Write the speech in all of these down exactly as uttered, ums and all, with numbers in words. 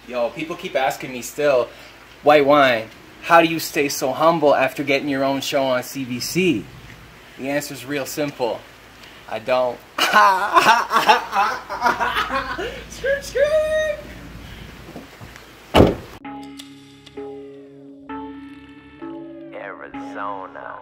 Yo, people keep asking me still, White Wine, how do you stay so humble after getting your own show on C B C? The answer's real simple. I don't. Skirt, skirt. Arizona.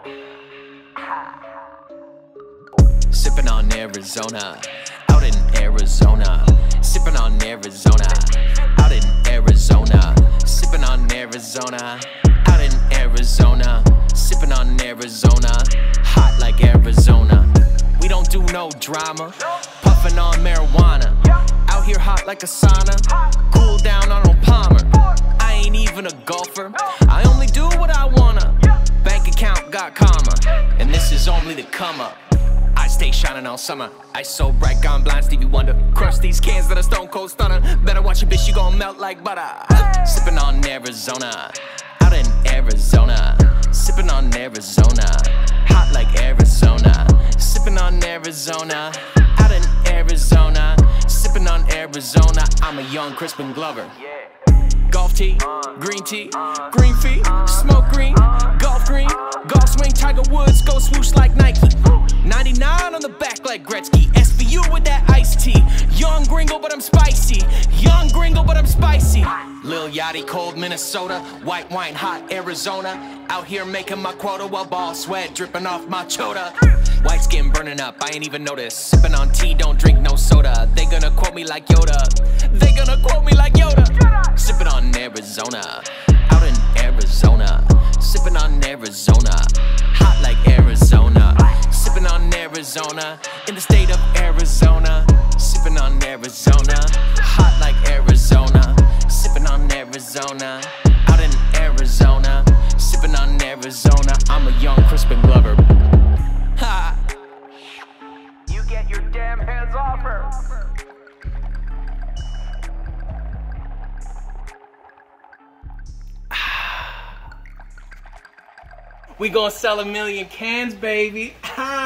Sipping on Arizona, out in Arizona. Sipping on Arizona, out in Arizona. Sipping on Arizona, out in Arizona. Sipping on Arizona, hot like Arizona. We don't do no drama, puffing on marijuana. Out here hot like a sauna, cool down Arnold Palmer. I ain't even a golfer, I only do what I wanna. Bank account got comma, and this is only the come up. I stay shining all summer, ice so bright, gone blind, Stevie Wonder. Crush these cans that are stone cold stunner. Better watch your bitch, you gon' melt like butter. Sipping on Arizona, out in Arizona. Sipping on Arizona, hot like Arizona. Sipping on Arizona, out in Arizona. Sipping on Arizona, I'm a young Crispin Glover. Golf tee, green tea, green feet, smoke green, golf green, golf swing, Tiger Woods, go swoosh like Nike. ninety-nine on the back like Gretzky, S V U with that iced tea. Young gringo, but I'm spicy. Young gringo, but I'm spicy. Lil Yachty, cold Minnesota. White wine, hot Arizona. Out here making my quota while ball sweat dripping off my chota. White skin burning up, I ain't even noticed. Sipping on tea, don't drink no soda. They gonna quote me like Yoda. They gonna quote me like Yoda. Sipping on Arizona, out in Arizona. Sipping on Arizona, hot like Arizona. Sipping on Arizona, in the state of Arizona. Sipping on Arizona, hot like Arizona. Sipping on Arizona, out in Arizona. Sipping on Arizona, I'm a young Crispin Glover. Ha! You get your damn hands off her. We gonna sell a million cans, baby.